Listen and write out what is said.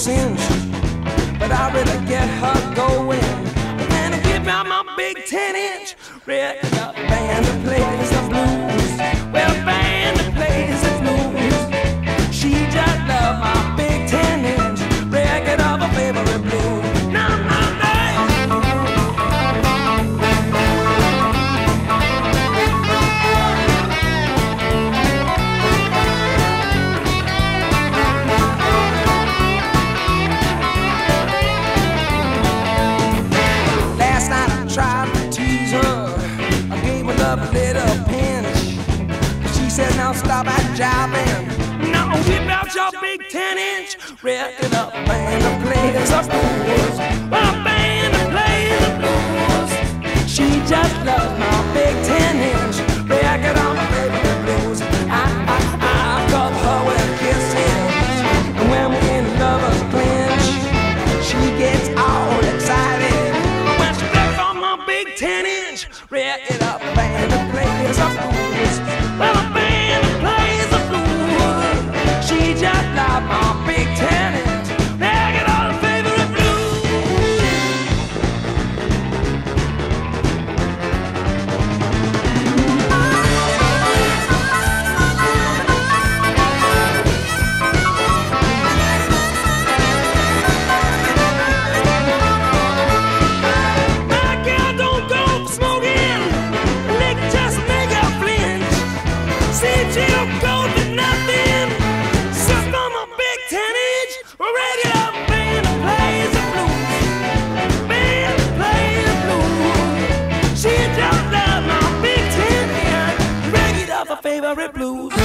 cinch, but I really get her going. And I give out my big 10-inch record, band that plays the blues. Well, band that plays the blues. She just loves my big 10-inch record of her favorite blues. A little pinch. She said, now stop at jiving. Now whip out your big 10-inch record up, band that plays the blues. Well, a band that plays the blues. She just loves my big 10-inch record on my favorite blues. I cover her with kisses, and when we're in lovers clinch, she gets all excited when she flips on my big 10-inch record up. Band that plays the blues. Well, a band that plays the blues. She just loves my big 10-inch record of her favorite favorite blues.